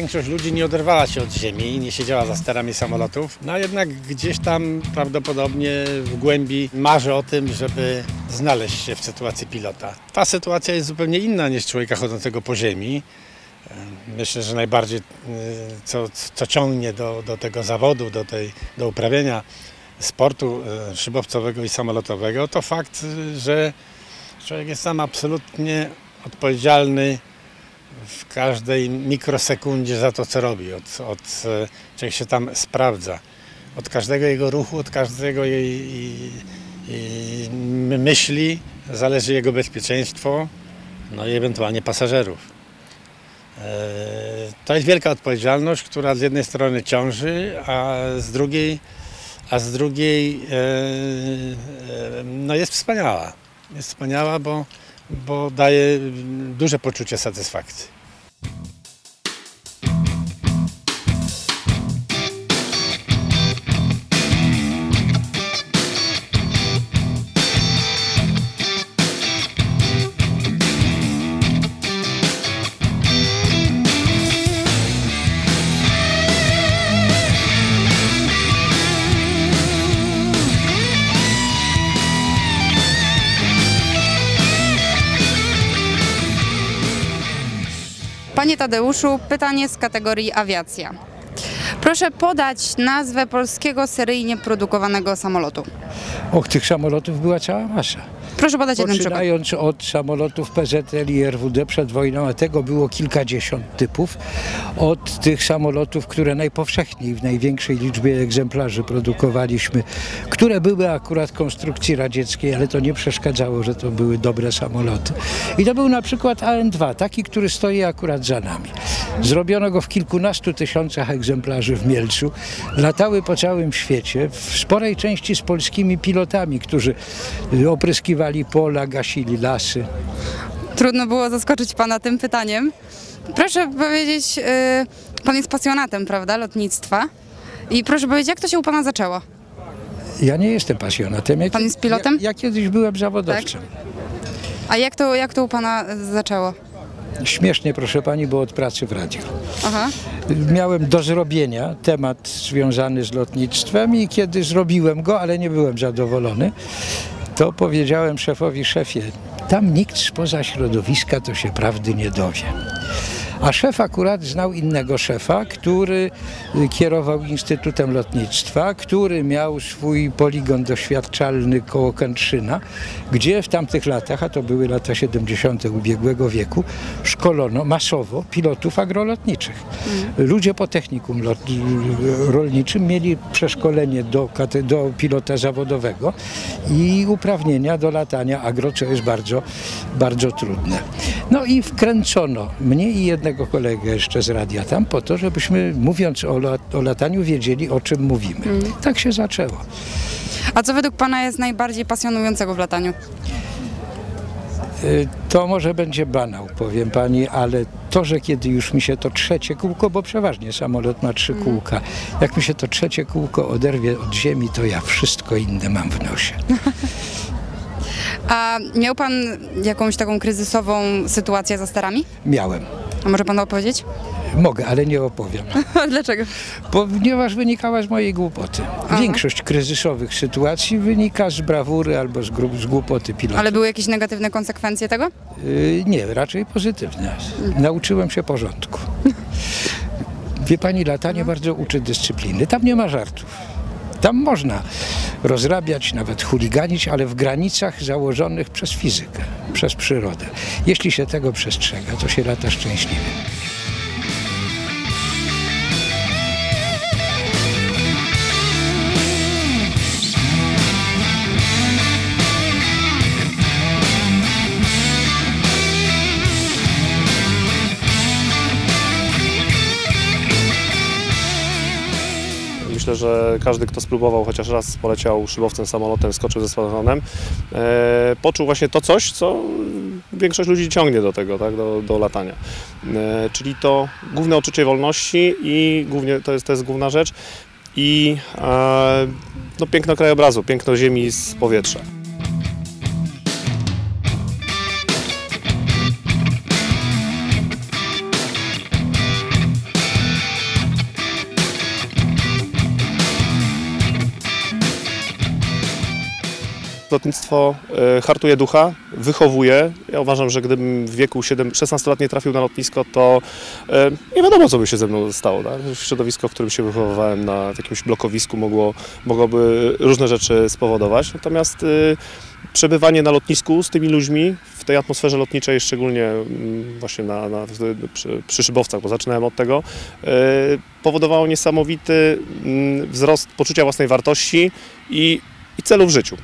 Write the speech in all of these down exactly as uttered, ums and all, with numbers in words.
większość ludzi nie oderwała się od ziemi, nie siedziała za sterami samolotów, no a jednak gdzieś tam prawdopodobnie w głębi marzy o tym, żeby znaleźć się w sytuacji pilota. Ta sytuacja jest zupełnie inna niż człowieka chodzącego po ziemi. Myślę, że najbardziej co, co ciągnie do, do tego zawodu, do, tej, do uprawiania sportu szybowcowego i samolotowego, to fakt, że człowiek jest sam absolutnie odpowiedzialny w każdej mikrosekundzie za to, co robi. Od, od, człowiek się tam sprawdza. Od każdego jego ruchu, od każdego jej, jej, jej myśli zależy jego bezpieczeństwo, no i ewentualnie pasażerów. To jest wielka odpowiedzialność, która z jednej strony ciąży, a z drugiej, a z drugiej no jest wspaniała. Jest wspaniała, bo, bo daje duże poczucie satysfakcji. Panie Tadeuszu, pytanie z kategorii awiacja. Proszę podać nazwę polskiego seryjnie produkowanego samolotu. Och, tych samolotów była cała masa. Proszę podać jeden przykład. Poczynając od samolotów P Z L i R W D przed wojną, a tego było kilkadziesiąt typów, od tych samolotów, które najpowszechniej w największej liczbie egzemplarzy produkowaliśmy, które były akurat konstrukcji radzieckiej, ale to nie przeszkadzało, że to były dobre samoloty. I to był na przykład A N dwa, taki, który stoi akurat za nami. Zrobiono go w kilkunastu tysiącach egzemplarzy w Mielcu. Latały po całym świecie, w sporej części z polskimi pilotami, którzy opryskiwali pola, gasili lasy. Trudno było zaskoczyć pana tym pytaniem. Proszę powiedzieć, yy, pan jest pasjonatem, prawda, lotnictwa. I proszę powiedzieć, jak to się u pana zaczęło? Ja nie jestem pasjonatem. Ja, pan jest pilotem? Ja, ja kiedyś byłem zawodowcem. Tak? A jak to, jak to u pana zaczęło? Śmiesznie, proszę pani, bo od pracy w radiu. Aha. Miałem do zrobienia temat związany z lotnictwem i kiedy zrobiłem go, ale nie byłem zadowolony, to powiedziałem szefowi: szefie, tam nikt spoza środowiska to się prawdy nie dowie. A szef akurat znał innego szefa, który kierował Instytutem Lotnictwa, który miał swój poligon doświadczalny koło Kętrzyna, gdzie w tamtych latach, a to były lata siedemdziesiąte ubiegłego wieku, szkolono masowo pilotów agrolotniczych. Ludzie po technikum lot, rolniczym mieli przeszkolenie do, do pilota zawodowego i uprawnienia do latania agro, co jest bardzo, bardzo trudne. No i wkręcono mnie i jednego kolegę jeszcze z radia tam po to, żebyśmy, mówiąc o, lat, o lataniu, wiedzieli, o czym mówimy. Mm. Tak się zaczęło. A co według pana jest najbardziej pasjonującego w lataniu? To może będzie banał, powiem pani, ale to, że kiedy już mi się to trzecie kółko, bo przeważnie samolot ma trzy kółka, jak mi się to trzecie kółko oderwie od ziemi, to ja wszystko inne mam w nosie. A miał pan jakąś taką kryzysową sytuację za sterami? Miałem. A może pan opowiedzieć? Mogę, ale nie opowiem. Dlaczego? Ponieważ wynikała z mojej głupoty. Aha. Większość kryzysowych sytuacji wynika z brawury albo z, z głupoty pilota. Ale były jakieś negatywne konsekwencje tego? Yy, nie, raczej pozytywne. Nauczyłem się porządku. Wie pani, latanie bardzo uczy dyscypliny. Tam nie ma żartów. Tam można rozrabiać, nawet chuliganić, ale w granicach założonych przez fizykę, przez przyrodę. Jeśli się tego przestrzega, to się lata szczęśliwie. Myślę, że każdy, kto spróbował chociaż raz, poleciał szybowcem, samolotem, skoczył ze spadochronem, e, poczuł właśnie to coś, co większość ludzi ciągnie do tego, tak, do, do latania. E, czyli to główne uczucie wolności i głównie to jest, to jest główna rzecz i e, no, piękno krajobrazu, piękno ziemi z powietrza. Lotnictwo e, hartuje ducha, wychowuje. Ja uważam, że gdybym w wieku szesnastu lat nie trafił na lotnisko, to e, nie wiadomo, co by się ze mną stało. Tak? Środowisko, w którym się wychowywałem na jakimś blokowisku, mogło, mogłoby różne rzeczy spowodować. Natomiast e, przebywanie na lotnisku z tymi ludźmi, w tej atmosferze lotniczej, szczególnie mm, właśnie na, na, przy, przy szybowcach, bo zaczynałem od tego, e, powodowało niesamowity mm, wzrost poczucia własnej wartości i, i celu w życiu.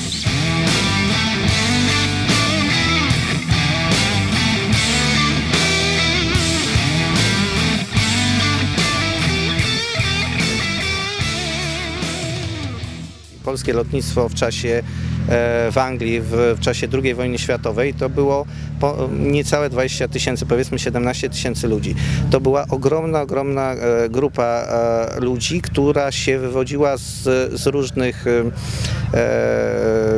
Polskie lotnictwo w czasie e, w Anglii w, w czasie drugiej wojny światowej to było po, niecałe dwadzieścia tysięcy, powiedzmy siedemnaście tysięcy ludzi. To była ogromna, ogromna e, grupa e, ludzi, która się wywodziła z, z różnych e,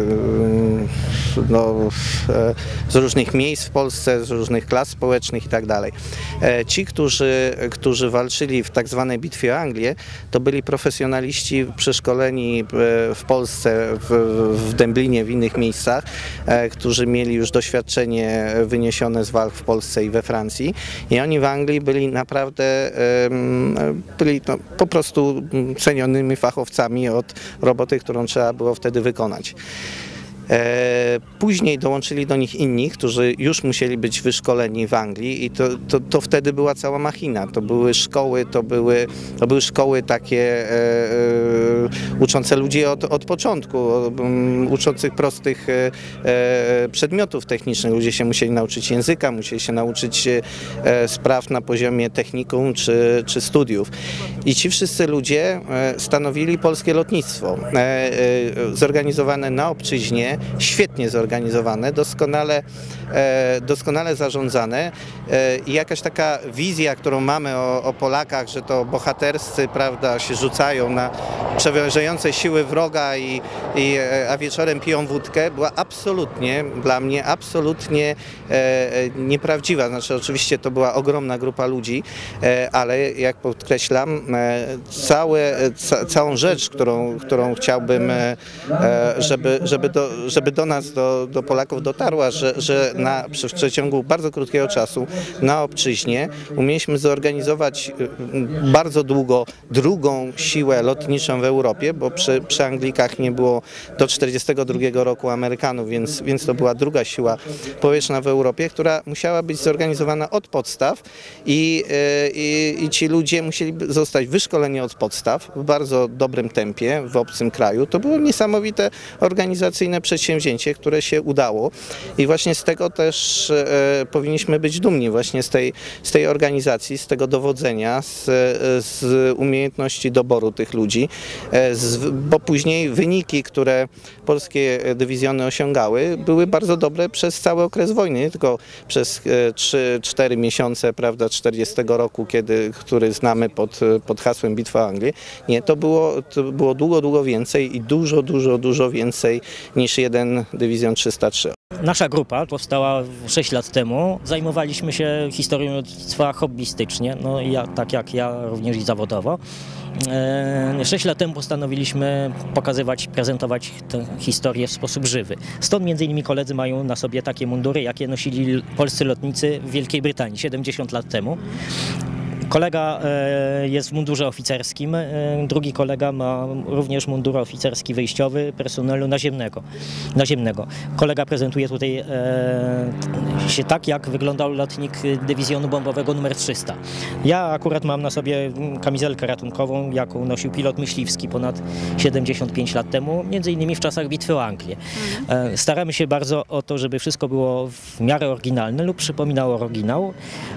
no, e, z różnych miejsc w Polsce, z różnych klas społecznych i tak dalej. E, ci, którzy, którzy walczyli w tak zwanej bitwie o Anglię, to byli profesjonaliści przeszkoleni w Polsce, w, w Dęblinie, w innych miejscach, e, którzy mieli już doświadczenie wyniesione z walk w Polsce i we Francji. I oni w Anglii byli naprawdę e, byli no, po prostu cenionymi fachowcami od roboty, którą trzeba było wtedy wykonać. Później dołączyli do nich inni, którzy już musieli być wyszkoleni w Anglii i to, to, to wtedy była cała machina. To były szkoły, to były, to były szkoły takie e, e, uczące ludzi od, od początku, um, uczących prostych e, przedmiotów technicznych. Ludzie się musieli nauczyć języka, musieli się nauczyć e, spraw na poziomie technikum czy, czy studiów. I ci wszyscy ludzie e, stanowili polskie lotnictwo, e, e, zorganizowane na obczyźnie, świetnie zorganizowane, doskonale, e, doskonale zarządzane e, i jakaś taka wizja, którą mamy o, o Polakach, że to bohaterscy, prawda, się rzucają na przeważające siły wroga, i, i, a wieczorem piją wódkę, była absolutnie, dla mnie absolutnie e, nieprawdziwa. Znaczy oczywiście to była ogromna grupa ludzi, e, ale jak podkreślam, e, całe, ca, całą rzecz, którą, którą chciałbym, e, żeby, żeby do żeby do nas, do, do Polaków dotarła, że, że na, w przeciągu bardzo krótkiego czasu na obczyźnie umieliśmy zorganizować bardzo długo drugą siłę lotniczą w Europie, bo przy, przy Anglikach nie było do tysiąc dziewięćset czterdziestego drugiego roku Amerykanów, więc, więc to była druga siła powietrzna w Europie, która musiała być zorganizowana od podstaw i, i, i ci ludzie musieli zostać wyszkoleni od podstaw w bardzo dobrym tempie w obcym kraju. To było niesamowite organizacyjne przedsięwzięcie, które się udało i właśnie z tego też e, powinniśmy być dumni, właśnie z tej, z tej organizacji, z tego dowodzenia, z, z umiejętności doboru tych ludzi, e, z, bo później wyniki, które polskie dywizjony osiągały, były bardzo dobre przez cały okres wojny, nie tylko przez trzy cztery miesiące, prawda, czterdziestego roku, kiedy, który znamy pod, pod hasłem Bitwa o Anglię. Nie, to było, to było długo, długo więcej i dużo, dużo, dużo więcej niż jeden dywizjon trzysta trzy. Nasza grupa powstała sześć lat temu. Zajmowaliśmy się historią lotnictwa hobbystycznie, no ja, tak jak ja również i zawodowo. Sześć lat temu postanowiliśmy pokazywać, prezentować tę historię w sposób żywy. Stąd między innymi koledzy mają na sobie takie mundury, jakie nosili polscy lotnicy w Wielkiej Brytanii siedemdziesiąt lat temu. Kolega jest w mundurze oficerskim, drugi kolega ma również mundur oficerski wyjściowy personelu naziemnego. naziemnego. Kolega prezentuje tutaj się tak, jak wyglądał lotnik dywizjonu bombowego numer trzysta. Ja akurat mam na sobie kamizelkę ratunkową, jaką nosił pilot myśliwski ponad siedemdziesiąt pięć lat temu, między innymi w czasach bitwy o Anglię. Staramy się bardzo o to, żeby wszystko było w miarę oryginalne lub przypominało oryginał,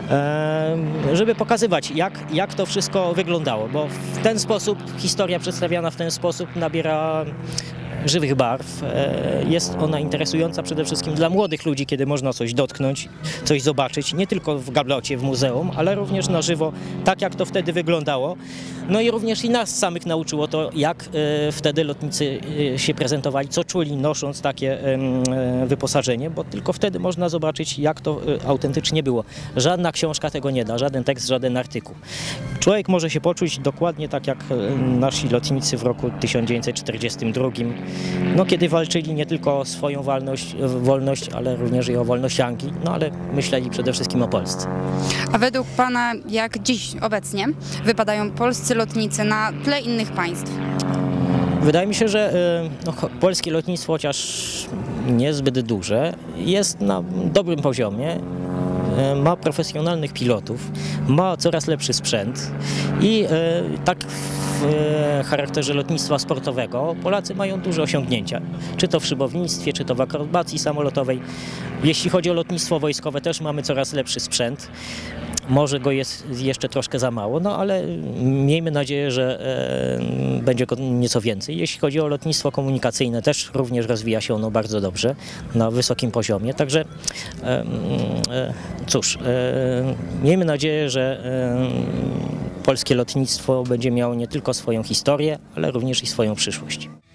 żeby pokazywać, Jak, jak to wszystko wyglądało, bo w ten sposób, historia przedstawiana w ten sposób nabiera żywych barw. Jest ona interesująca przede wszystkim dla młodych ludzi, kiedy można coś dotknąć, coś zobaczyć, nie tylko w gablocie, w muzeum, ale również na żywo, tak jak to wtedy wyglądało. No i również i nas samych nauczyło to, jak wtedy lotnicy się prezentowali, co czuli, nosząc takie wyposażenie, bo tylko wtedy można zobaczyć, jak to autentycznie było. Żadna książka tego nie da, żaden tekst, żaden artykuł. Człowiek może się poczuć dokładnie tak, jak nasi lotnicy w roku tysiąc dziewięćset czterdziestym drugim no, kiedy walczyli nie tylko o swoją wolność, wolność, ale również i o wolność Anglii, no ale myśleli przede wszystkim o Polsce. A według pana, jak dziś obecnie wypadają polscy lotnicy na tle innych państw? Wydaje mi się, że y, no, cho- polskie lotnictwo, chociaż niezbyt duże, jest na dobrym poziomie. Y, Ma profesjonalnych pilotów, ma coraz lepszy sprzęt i y, tak w y, charakterze lotnictwa sportowego Polacy mają duże osiągnięcia. Czy to w szybownictwie, czy to w akrobacji samolotowej. Jeśli chodzi o lotnictwo wojskowe, też mamy coraz lepszy sprzęt. Może go jest jeszcze troszkę za mało, no ale miejmy nadzieję, że e, będzie go nieco więcej. Jeśli chodzi o lotnictwo komunikacyjne, też również rozwija się ono bardzo dobrze, na wysokim poziomie. Także e, e, cóż, e, miejmy nadzieję, że e, polskie lotnictwo będzie miało nie tylko swoją historię, ale również i swoją przyszłość.